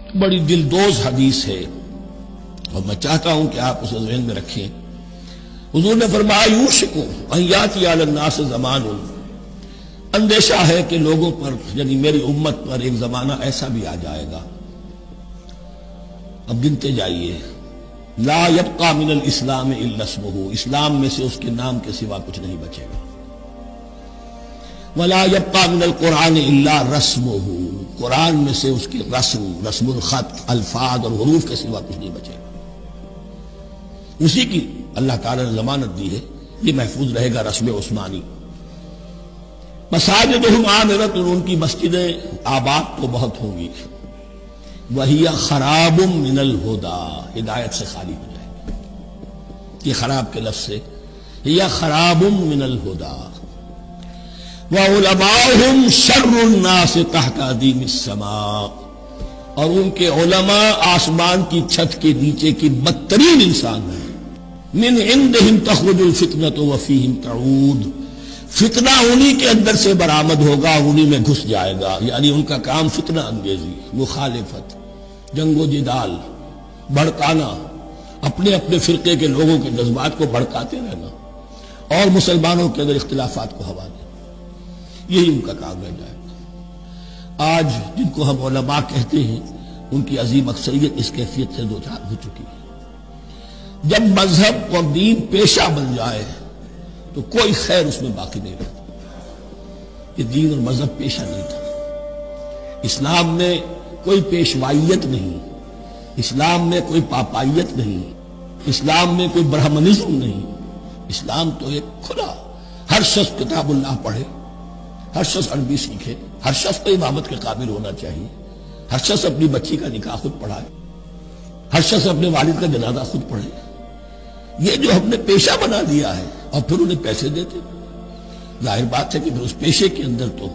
بڑی دلدوز حدیث ہے اور میں چاہتا ہوں کہ آپ اسے ذہن میں رکھیں۔ حضور نے فرمایا یوشکو ان یاتی علی الناس زمان، اندیشہ ہے کہ لوگوں پر یعنی میری امت پر ایک زمانہ ایسا بھی آ جائے گا، اب گنتے جائیے، لا یبقى من الاسلام الا اسمہ، اسلام میں سے اس کے نام کے سوا کچھ نہیں بچے گا، ولا یبقى من القرآن الا رسمہ، قرآن میں سے اس کی رسم الخط، الفاظ اور حروف کے سوا کچھ نہیں بچے گا، اسی کی اللہ تعالی نے ضمانت دی ہے، یہ محفوظ رہے گا رسم عثمانی۔ مساجدہم عامرۃ، ان کی مسجدیں آباد تو بہت ہوں گی، وہی خراب من الہدی، ہدایت سے خالی ہو جائے گی، یہ خراب کے لفظ سے ہی خراب من الہدی، وعلماؤہم شر الناس تحت ادیم السماء، اور ان کے علماء آسمان کی چھت کے نیچے کی بدترین انسان ہیں، من عندہم تخرج الفتنۃ وفیہم تعود، فتنہ انہی کے اندر سے برآمد ہوگا، انہی میں گھس جائے گا، یعنی ان کا کام فتنہ انگیزی، مخالفت، جنگ و جدال، بھڑکانا، اپنے اپنے فرقے کے لوگوں کے جذبات کو بھڑکاتے رہنا اور مسلمانوں کے اندر اختلافات کو ہوا دینا، یہی ان کا کام رہ جائے گا۔ آج جن کو ہم علماء کہتے ہیں ان کی عظیم اکثریت اس کیفیت سے دوچار ہو چکی ہے۔ جب مذہب اور دین پیشہ بن جائے تو کوئی خیر اس میں باقی نہیں رہتا، یہ دین اور مذہب پیشہ نہیں تھا، اسلام میں کوئی پیشوائیت نہیں، اسلام میں کوئی پاپائیت نہیں، اسلام میں کوئی برہمنزم نہیں، اسلام تو ایک کھلا، ہر شخص کتاب اللہ پڑھے، ہر شخص عربی سیکھے، ہر شخص کو امامت کے قابل ہونا چاہیے، ہر شخص اپنی بچی کا نکاح خود پڑھائے، ہر شخص اپنے والد کا جنازہ خود پڑھے، یہ جو ہم نے پیشہ بنا دیا ہے اور پھر انہیں پیسے دیتے، ظاہر بات ہے کہ پھر اس پیشے کے اندر تو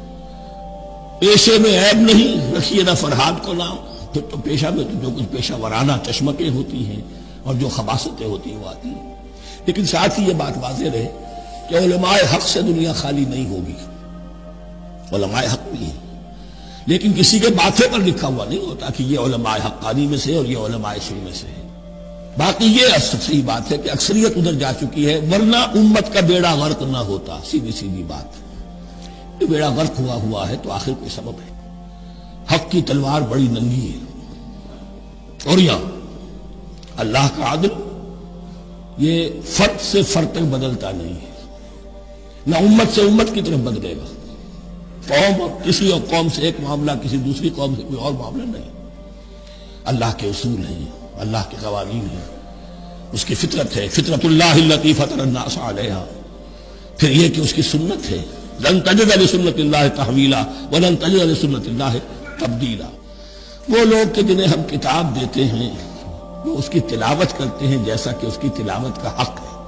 پیشے میں عیب نہیں، رکھیے نہ فرہاد کو نام، پھر تو پیشہ میں تو جو کچھ پیشہ ورانہ چشمکیں ہوتی ہیں اور جو خباثتیں ہوتی ہیں وہ آتی ہیں۔ لیکن ساتھ ہی یہ بات واضح رہے کہ علماء حق سے دنیا خالی نہیں ہوگی، علماء حق بھی ہیں، لیکن کسی کے ماتھے پر لکھا ہوا نہیں ہوتا کہ یہ علماء حقانی میں سے اور یہ علماء سوء میں سے ہے۔ باقی یہ صحیح بات ہے کہ اکثریت ادھر جا چکی ہے، ورنہ امت کا بیڑا غرق نہ ہوتا، سیدھی سیدھی بات، یہ بیڑا غرق ہوا ہے تو آخر کوئی سبب ہے۔ حق کی تلوار بڑی ننگی ہے، اور یہاں اللہ کا عدل یہ فرد سے فرد تک بدلتا نہیں ہے، نہ امت سے امت کی طرف بدلے گا، قوم اور کسی اور قوم سے ایک معاملہ کسی دوسری قوم سے کوئی اور معاملہ نہیں، اللہ کے اصول ہیں، اللہ کے قوانین ہیں، اس کی فطرت ہے، فطرت اللہ التی فطر الناس علیہا، پھر یہ کہ اس کی سنت ہے، لن تجد لسنت اللہ تحویلا ولن تجد لسنت اللہ تبدیلا۔ وہ لوگ کہ جنہیں ہم کتاب دیتے ہیں وہ اس کی تلاوت کرتے ہیں جیسا کہ اس کی تلاوت کا حق ہے،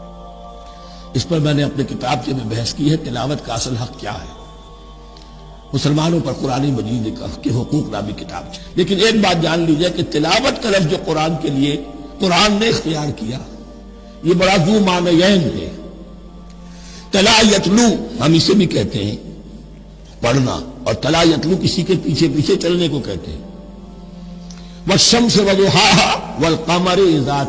اس پر میں نے اپنے کتاب میں بحث کی ہے، تلاوت کا اصل حق کیا ہے۔ مسلمانوں پر قرآن مجید کے حقوق نامی کتاب ہے، لیکن ایک بات جان لیجئے کہ تلاوت کا لفظ جو قرآن کے لیے قرآن نے اختیار کیا یہ بڑا ذو معنیین ہے۔ تلا یتلو ہم اسے بھی کہتے ہیں پڑھنا، اور تلا یتلو کسی کے پیچھے پیچھے چلنے کو کہتے ہیں۔ والشمس وضحاها والقمر اذا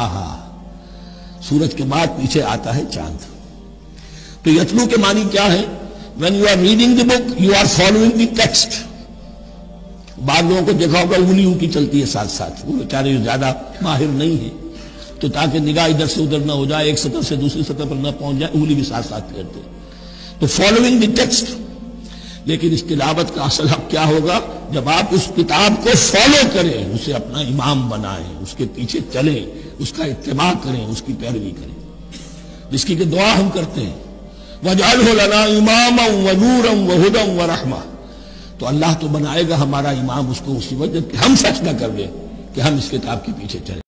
تلاها، سورج کے بعد پیچھے آتا ہے چاند، تو یتلو کے معنی کیا ہے؟ When you are reading the book, you are following the text۔ بعض لوگوں کو دیکھا ہوگا انگلی ان کی چلتی ہے ساتھ ساتھ، وہ بیچارے زیادہ ماہر نہیں ہیں تو تاکہ نگاہ ادھر سے ادھر نہ ہو جائے، ایک سطح سے دوسری سطح پر نہ پہنچ جائے، انگلی بھی ساتھ ساتھ پھیرتے ہیں، تو فالوئنگ دی ٹیکسٹ۔ لیکن اس تلاوت کا اصل حق کیا ہوگا؟ جب آپ اس کتاب کو فالو کریں، اسے اپنا امام بنائیں، اس کے پیچھے چلیں، اس کا اتباع کریں، اس کی پیروی کریں، جس کی کہ دعا ہم کرتے ہیں وَاجْعَلْهُ لَنَا إِمَامًا وَنُورًا وَهُدًى وَرَحْمَةً، تو اللہ تو بنائے گا ہمارا امام اس کو اسی وجہ کہ ہم سچ نہ کر دیں کہ ہم اس کتاب کے پیچھے چلیں۔